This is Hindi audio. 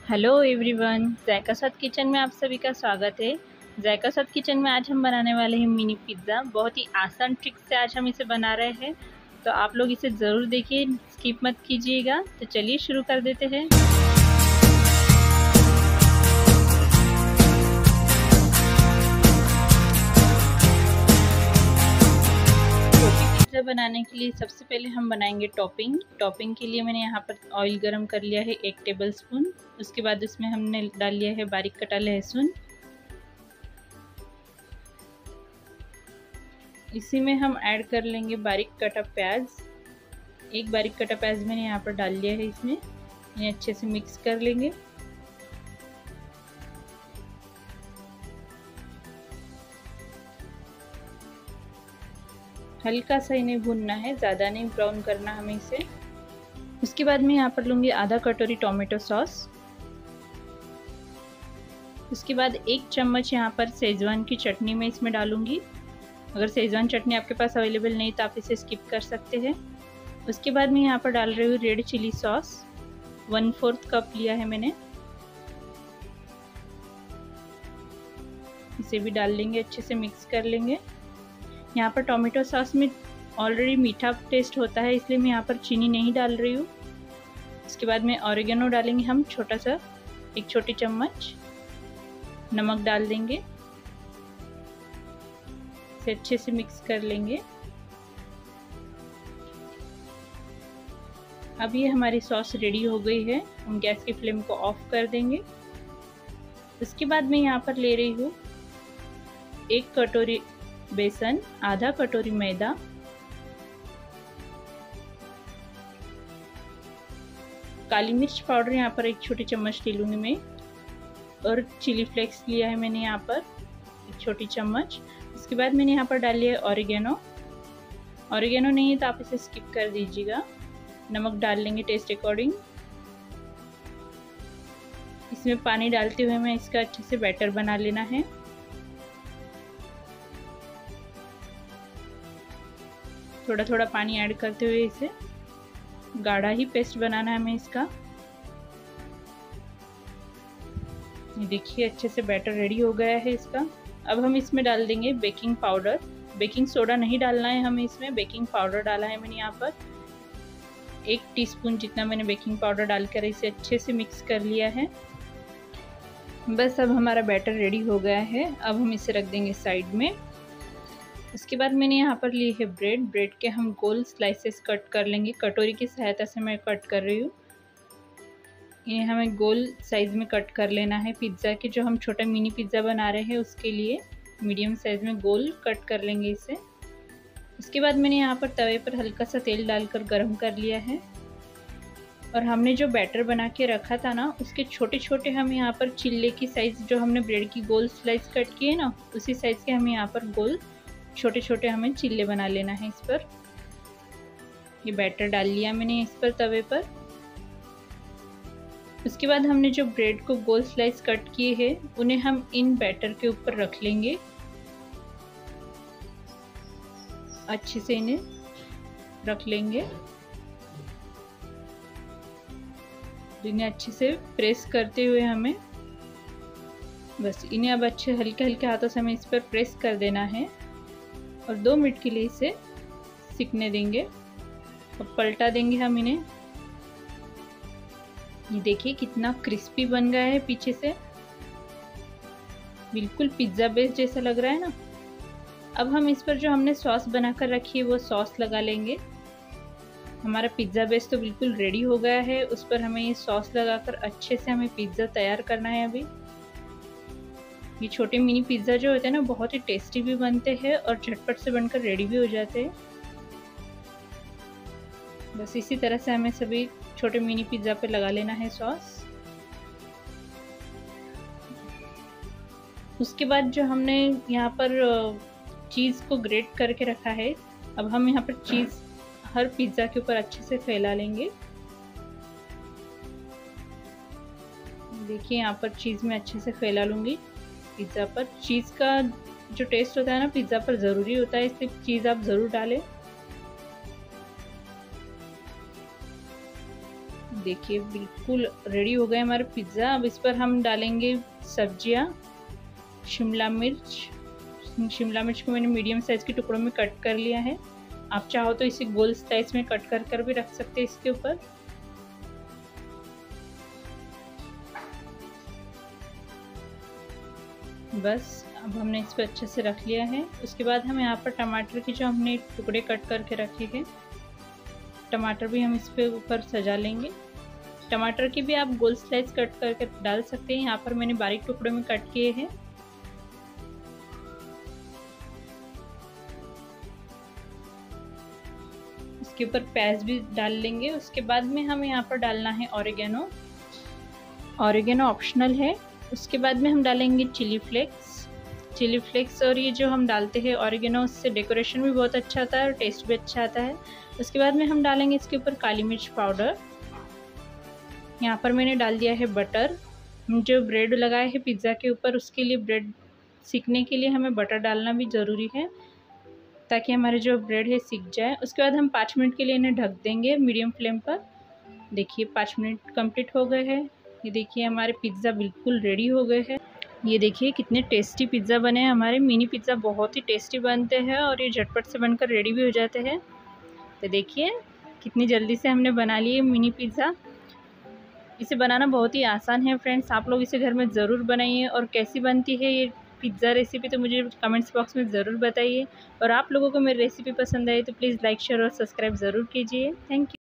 हेलो एवरीवन, जायका साथ किचन में आप सभी का स्वागत है। जायका साथ किचन में आज हम बनाने वाले हैं मिनी पिज़्ज़ा। बहुत ही आसान ट्रिक से आज हम इसे बना रहे हैं, तो आप लोग इसे ज़रूर देखिए, स्किप मत कीजिएगा। तो चलिए शुरू कर देते हैं। पिज़्ज़ा बनाने के लिए सबसे पहले हम बनाएंगे टॉपिंग के लिए मैंने यहाँ पर ऑयल गरम कर लिया है 1 टेबलस्पून। उसके बाद उसमें हमने डाल लिया है बारीक कटा लहसुन। इसी में हम ऐड कर लेंगे बारीक कटा प्याज। एक बारीक कटा प्याज मैंने यहाँ पर डाल लिया है इसमें। इन्हें अच्छे से मिक्स कर लेंगे। हल्का सा इन्हें भूनना है, ज़्यादा नहीं ब्राउन करना हमें इसे। उसके बाद मैं यहाँ पर लूँगी आधा कटोरी टोमेटो सॉस। उसके बाद 1 चम्मच यहाँ पर शेजवान की चटनी मैं इसमें डालूँगी। अगर शेजवान चटनी आपके पास अवेलेबल नहीं तो आप इसे स्किप कर सकते हैं। उसके बाद मैं यहाँ पर डाल रही हूँ रेड चिली सॉस। 1/4 कप लिया है मैंने। इसे भी डाल लेंगे, अच्छे से मिक्स कर लेंगे। यहाँ पर टोमेटो सॉस में ऑलरेडी मीठा टेस्ट होता है, इसलिए मैं यहाँ पर चीनी नहीं डाल रही हूँ। उसके बाद में ऑरिगेनो डालेंगे हम छोटा सा, 1 छोटी चम्मच। नमक डाल देंगे, इसे अच्छे से मिक्स कर लेंगे। अब ये हमारी सॉस रेडी हो गई है। हम गैस की फ्लेम को ऑफ कर देंगे। उसके बाद मैं यहाँ पर ले रही हूँ 1 कटोरी बेसन, आधा कटोरी मैदा, काली मिर्च पाउडर यहाँ पर 1 छोटी चम्मच ले लूँगी मैं, और चिली फ्लेक्स लिया है मैंने यहाँ पर 1 छोटी चम्मच। उसके बाद मैंने यहाँ पर डाल लिया है ऑरिगेनो नहीं है तो आप इसे स्किप कर दीजिएगा। नमक डाल लेंगे टेस्ट अकॉर्डिंग। इसमें पानी डालते हुए मैं इसका अच्छे से बैटर बना लेना है। थोड़ा थोड़ा पानी ऐड करते हुए इसे गाढ़ा ही पेस्ट बनाना है हमें इसका। ये देखिए अच्छे से बैटर रेडी हो गया है इसका। अब हम इसमें डाल देंगे बेकिंग पाउडर। बेकिंग सोडा नहीं डालना है हमें इसमें, बेकिंग पाउडर डाला है मैंने यहाँ पर 1 टीस्पून जितना मैंने बेकिंग पाउडर डालकर इसे अच्छे से मिक्स कर लिया है। बस अब हमारा बैटर रेडी हो गया है। अब हम इसे रख देंगे साइड में। उसके बाद मैंने यहाँ पर ली है ब्रेड के हम गोल स्लाइसेस कट कर लेंगे। कटोरी की सहायता से मैं कट कर रही हूँ। इन्हें हमें गोल साइज़ में कट कर लेना है। पिज़्ज़ा के जो हम छोटा मिनी पिज़्ज़ा बना रहे हैं उसके लिए मीडियम साइज़ में गोल कट कर लेंगे इसे। उसके बाद मैंने यहाँ पर तवे पर हल्का सा तेल डालकर गरम कर लिया है, और हमने जो बैटर बना के रखा था ना, उसके छोटे छोटे हम यहाँ पर चिल्ले की साइज़ जो हमने ब्रेड की गोल स्लाइस कट किए ना, उसी साइज़ के हमें यहाँ पर गोल छोटे छोटे हमें चिल्ले बना लेना है इस पर। ये बैटर डाल लिया मैंने इस पर तवे पर। उसके बाद हमने जो ब्रेड को गोल स्लाइस कट किए हैं उन्हें हम इन बैटर के ऊपर रख लेंगे। अच्छे से इन्हें रख लेंगे। इन्हें अच्छे से प्रेस करते हुए हमें बस इन्हें अब अच्छे हल्के हल्के हाथों से हमें इस पर प्रेस कर देना है, और 2 मिनट के लिए इसे सिकने देंगे। अब पलटा देंगे हम इन्हें। ये देखिए कितना क्रिस्पी बन गया है पीछे से, बिल्कुल पिज़्ज़ा बेस जैसा लग रहा है ना। अब हम इस पर जो हमने सॉस बनाकर रखी है वो सॉस लगा लेंगे। हमारा पिज़्ज़ा बेस तो बिल्कुल रेडी हो गया है। उस पर हमें ये सॉस लगाकर अच्छे से हमें पिज़्ज़ा तैयार करना है। अभी ये छोटे मिनी पिज़्ज़ा जो होते हैं ना, बहुत ही टेस्टी भी बनते हैं और झटपट से बनकर रेडी भी हो जाते हैं। बस इसी तरह से हमें सभी छोटे मिनी पिज़्ज़ा पे लगा लेना है सॉस। उसके बाद जो हमने यहाँ पर चीज़ को ग्रेट करके रखा है, अब हम यहाँ पर चीज़ हर पिज़्ज़ा के ऊपर अच्छे से फैला लेंगे। देखिए यहाँ पर चीज़ मैं अच्छे से फैला लूँगी पिज़्ज़ा पर। चीज़ का जो टेस्ट होता है ना पिज़्ज़ा पर ज़रूरी होता है, इसलिए चीज़ आप ज़रूर डालें। देखिए बिल्कुल रेडी हो गए हमारे पिज़्ज़ा। अब इस पर हम डालेंगे सब्जियां। शिमला मिर्च को मैंने मीडियम साइज़ के टुकड़ों में कट कर लिया है। आप चाहो तो इसे गोल स्लाइस में कट कर भी रख सकते हैं इसके ऊपर। बस अब हमने इसको अच्छे से रख लिया है। उसके बाद हम यहाँ पर टमाटर के जो हमने टुकड़े कट करके रखे हैं, टमाटर भी हम इस पे ऊपर सजा लेंगे। टमाटर की भी आप गोल स्लाइस कट करके डाल सकते हैं। यहाँ पर मैंने बारीक टुकड़े में कट किए हैं। इसके ऊपर प्याज भी डाल लेंगे। उसके बाद में हमें यहाँ पर डालना है ऑरिगेनो। ऑरिगेनो ऑप्शनल है। उसके बाद में हम डालेंगे चिली फ्लेक्स और ये जो हम डालते हैं ऑरिगेनो, उससे डेकोरेशन भी बहुत अच्छा आता है और टेस्ट भी अच्छा आता है। उसके बाद में हम डालेंगे इसके ऊपर काली मिर्च पाउडर। यहाँ पर मैंने डाल दिया है बटर। जो ब्रेड लगाए हैं पिज़्ज़ा के ऊपर, उसके लिए ब्रेड सीखने के लिए हमें बटर डालना भी ज़रूरी है ताकि हमारे जो ब्रेड है सीख जाए। उसके बाद हम 5 मिनट के लिए इन्हें ढक देंगे मीडियम फ्लेम पर। देखिए 5 मिनट कंप्लीट हो गए हैं। ये देखिए हमारे पिज़्ज़ा बिल्कुल रेडी हो गए हैं। ये देखिए कितने टेस्टी पिज़्ज़ा बने हैं हमारे। मिनी पिज़्ज़ा बहुत ही टेस्टी बनते हैं और ये झटपट से बनकर रेडी भी हो जाते हैं। तो देखिए कितनी जल्दी से हमने बना लिए मिनी पिज़्ज़ा। इसे बनाना बहुत ही आसान है फ्रेंड्स, आप लोग इसे घर में ज़रूर बनाइए। और कैसी बनती है ये पिज़्ज़ा रेसिपी तो मुझे कमेंट्स बॉक्स में ज़रूर बताइए। और आप लोगों को मेरी रेसिपी पसंद आई तो प्लीज़ लाइक शेयर और सब्सक्राइब ज़रूर कीजिए। Thank you.